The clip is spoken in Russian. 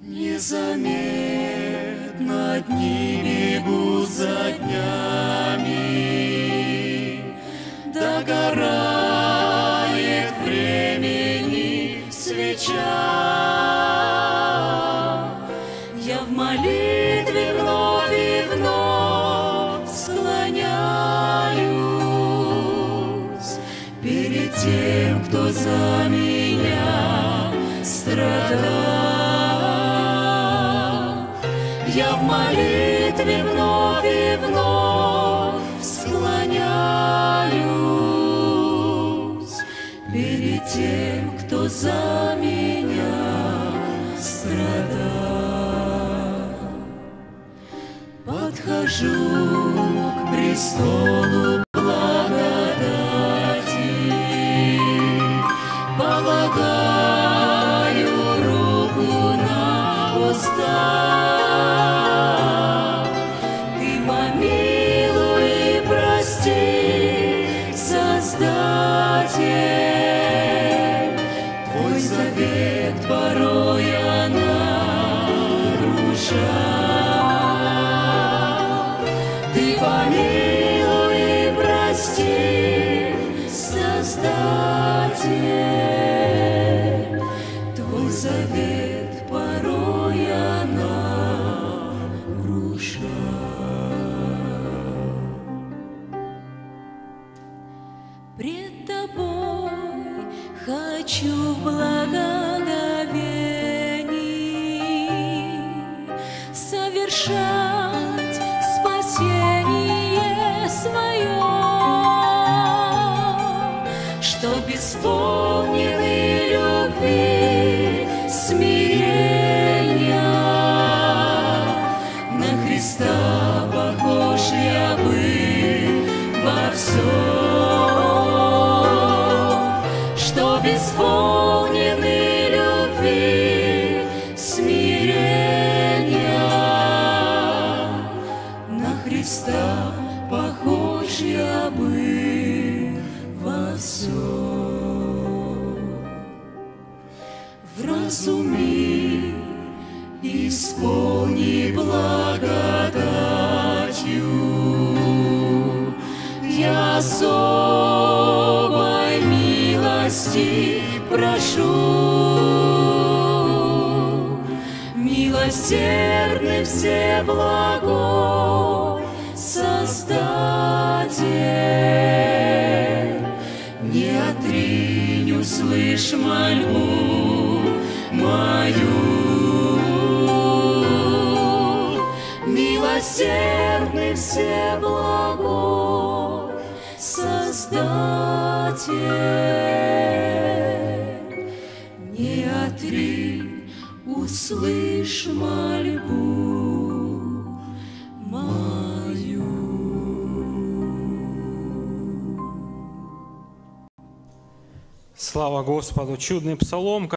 Незаметно дни бегут за днями, догорает времени свеча. Я в молитве вновь и вновь склоняюсь перед тем, кто за меня страдал. Я в молитве вновь и вновь склоняюсь перед тем, кто за меня страдал. Подхожу к престолу благодати, полагаю руку на уста. Ты помилуй и прости, Создатель, Твой завет порой я нарушал. Ты помилуй и прости, Создатель, Твой завет порой я нарушал. Пред Тобой хочу в благоговении совершать спасение свое, чтоб исполненный любви смирения на Христа похож я был во всем, чтоб исполненный любви смирения на Христа похож я был во всем. Вразуми, исполни благодатью, я особой милости прошу. Милосердный всеблагой Создатель, не отринь, услышь мольбу мою. Милосердный всеблагой Создатель, не отринь, услышь мольбу мою. Слава Господу! Чудный псалом.